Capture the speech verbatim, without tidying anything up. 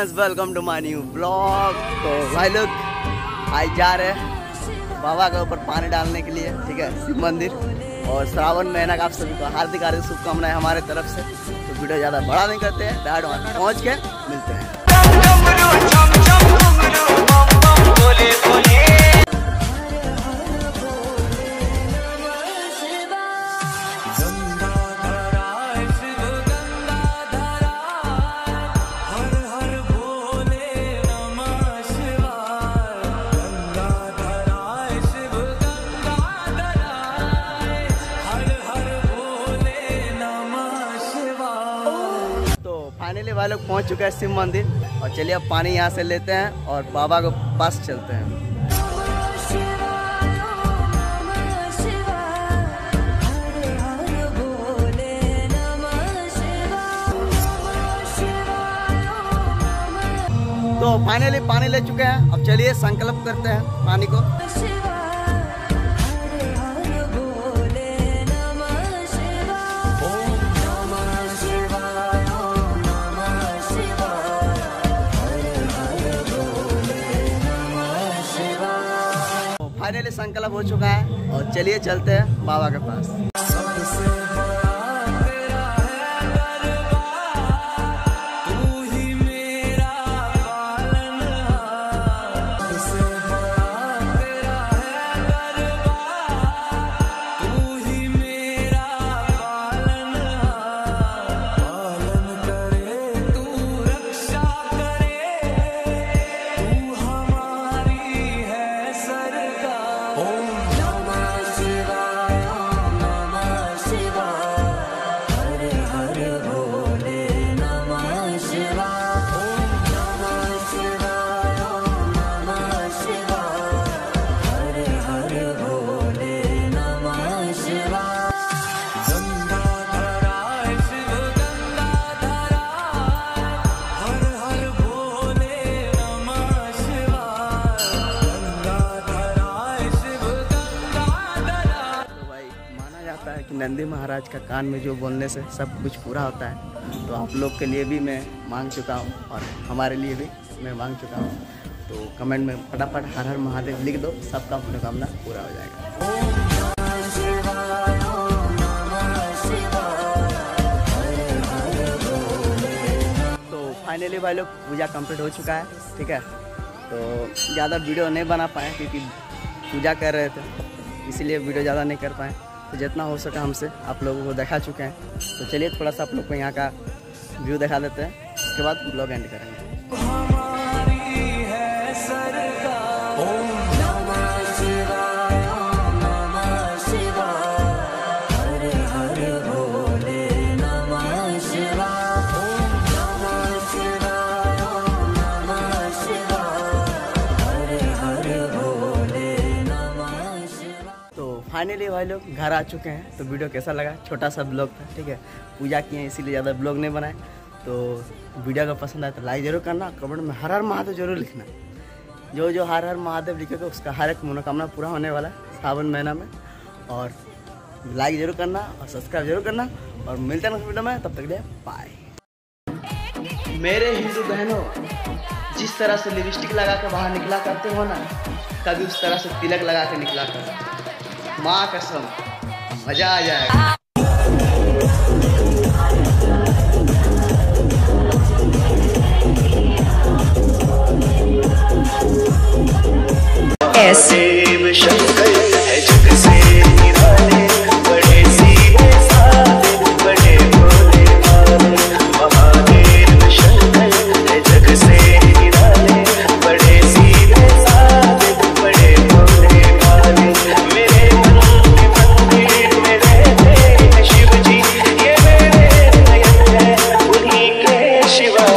Friends, welcome to my new blog. तो भाई लोग आज जा रहे हैं बाबा के ऊपर पानी डालने के लिए, ठीक है, शिव मंदिर। और श्रावण महीना का आप सभी को हार्दिक हार्दिक शुभकामनाएं हमारे तरफ से। तो वीडियो ज़्यादा बड़ा नहीं करते हैं, डायरेक्ट वहाँ पहुँच के मिलते हैं। फाइनली भाई लोग पहुँच चुके हैं शिव मंदिर। और चलिए अब पानी यहाँ से लेते हैं और बाबा के पास चलते हैं। तो फाइनली पानी ले चुके हैं, अब चलिए संकल्प करते हैं पानी को। फाइनली संकल्प हो चुका है और चलिए चलते हैं बाबा के पास। कि नंदी महाराज का कान में जो बोलने से सब कुछ पूरा होता है। तो आप लोग के लिए भी मैं मांग चुका हूँ और हमारे लिए भी मैं मांग चुका हूँ। तो कमेंट में फटाफट हर हर महादेव लिख दो, सबका मनोकामना पूरा हो जाएगा। तो फाइनली भाई लोग पूजा कंप्लीट हो चुका है, ठीक है। तो ज़्यादा वीडियो नहीं बना पाए क्योंकि पूजा कर रहे थे, इसीलिए वीडियो ज़्यादा नहीं कर पाए। तो जितना हो सका हमसे आप लोगों को दिखा चुके हैं। तो चलिए थोड़ा सा आप लोग को यहाँ का व्यू दिखा देते हैं, उसके बाद ब्लॉग एंड करेंगे। फाइनली भाई लोग घर आ चुके हैं। तो वीडियो कैसा लगा, छोटा सा ब्लॉग था, ठीक है। पूजा किए हैं इसीलिए ज़्यादा ब्लॉग नहीं बनाए। तो वीडियो का पसंद आए तो लाइक जरूर करना, कमेंट में हर हर महादेव जरूर लिखना। जो जो हर हर महादेव लिखेगा उसका हर एक मनोकामना पूरा होने वाला है सावन महीना में। और लाइक जरूर करना और सब्सक्राइब जरूर करना और मिलते हैं नेक्स्ट वीडियो में। तब तक के लिए बाय। मेरे हिंदू बहनों, जिस तरह से लिपस्टिक लगा के बाहर निकला करते हो ना, कभी उस तरह से तिलक लगा के निकला कर, माँ कसम मजा आ जाएगा।